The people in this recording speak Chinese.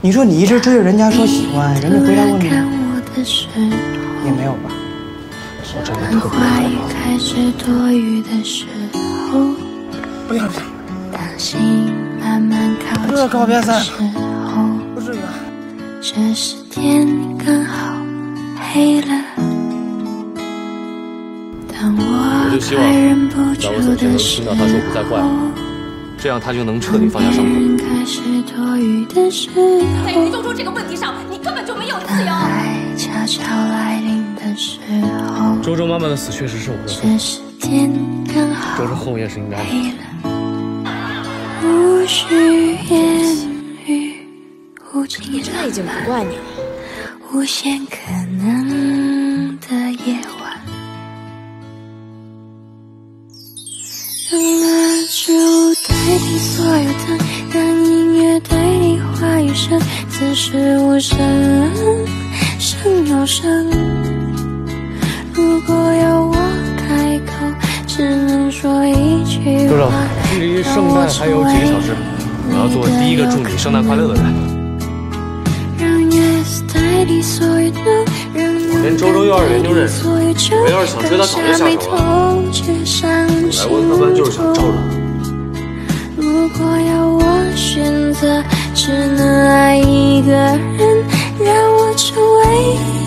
你说你一直追着人家说喜欢，人家回答问你也没有吧？ 我真的特别不要这个告别赛不至于啊。 这时天刚好黑了。 我就希望在我走前能听到他说不再坏了，这样他就能彻底放下伤口。 在于宗主这个问题上，你根本就没有自由。 周周妈妈的死确实是我的错，周周后也是应该的。 你真的已经不怪你了。 无限可能的夜晚，让蜡烛代替所有灯，让音乐代替话语声，此时无声胜有声。如果要我开口，只能说一句周周， 话。 距离圣诞还有几个小时，我要做第一个祝你圣诞快乐的人。我跟周周幼儿园就认识，我要是想追他早就下手了。来问他班就是想招惹。 如果要我选择，只能爱一个人，让我成为